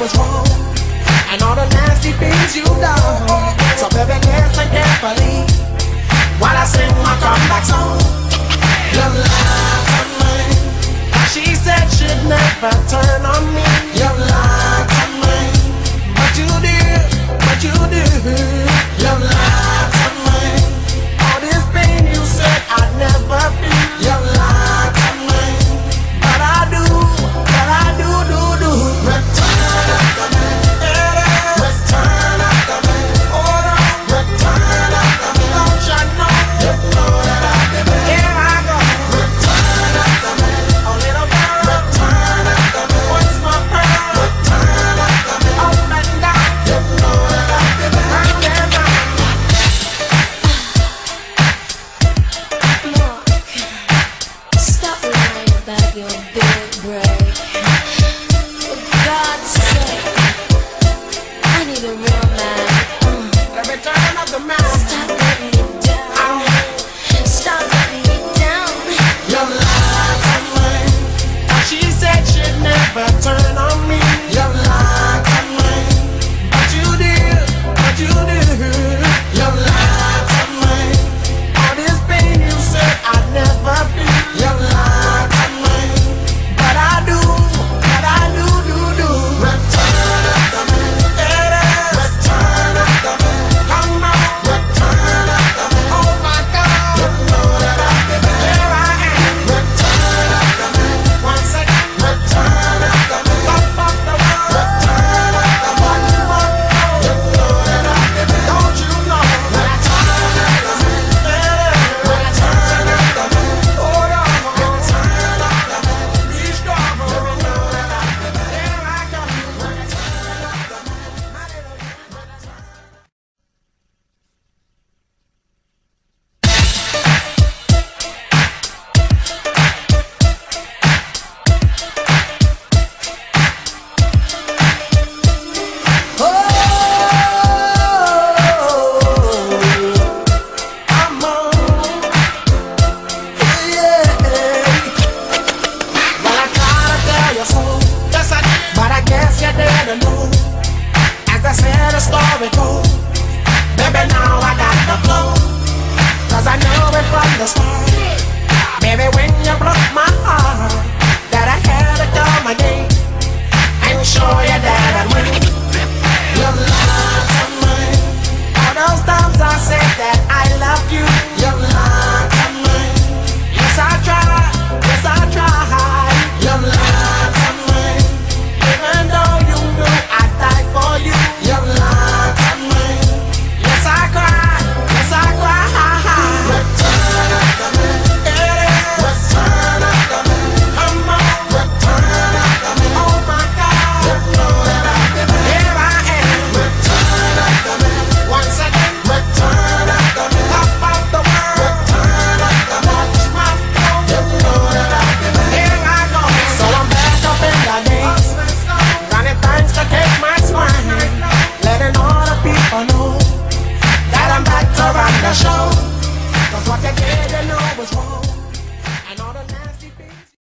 was wrong, and all the nasty things you've done. So baby, listen carefully while I sing my comeback song. You lied to me. She said she'd never turn on me. You lied to me, but you did, but you did. You lied to me. All this pain you said I'd never feel. You lied to me, but I do, do. Return after me, return after me. Hold on, return after me. Don't you know? You know that I'll be back. Here I go. Return after me, oh little girl. Return after me. What's my prayer? Return after me. Up and down. You know that I'll be back. Round and round. Look, stop lying about your big break. For God's sake, I need a real man. The return of the man. Stop letting me down. Stop letting me down. You lied to me. She said she'd never turn on me. You lied to me, but you did, but you did. You lied to me. All this pain you said I'd never feel. You lied to me, but I do, do. Return after me, return after me. Come on, return after me. Oh my God, you know that I'll be back. Here I am. Return after me. Once again, return after me. Up off the world. Return after me. One more. You know that I'll be back. Don't you know? Return after me. Return after me. Hold on. Return after me. Be strong. You know that I'll be back. Here I come. Return after me. My little return. I'm on, yeah. Well, I tried to tell you so, yes I did, but I guess you didn't know. As I said, the story goes, baby, now I got the flow. 'Cause I knew it from the start, baby, when you broke my heart, that I had to come again and show you that I'd win. You lied to me. All those times I said that I loved you. You lied to me. Yes, I tried. Yes, I tried. You lied to me. Even though you knew I'd die for you. You lied to me. Yes, I cried. Yes, I cried. Return after me. Return after me. Come on. Return after me. Oh my God. You know that I'll be back. Here I am. Return after me. Once again. Return after me. Top of the world. Return after me. Watch my flow. You know that I'll be back. Here I go. So I'm back up in the game. Running things to take my swing. Letting all the people know that I'm back to run the show. 'Cause what you did, you know was wrong.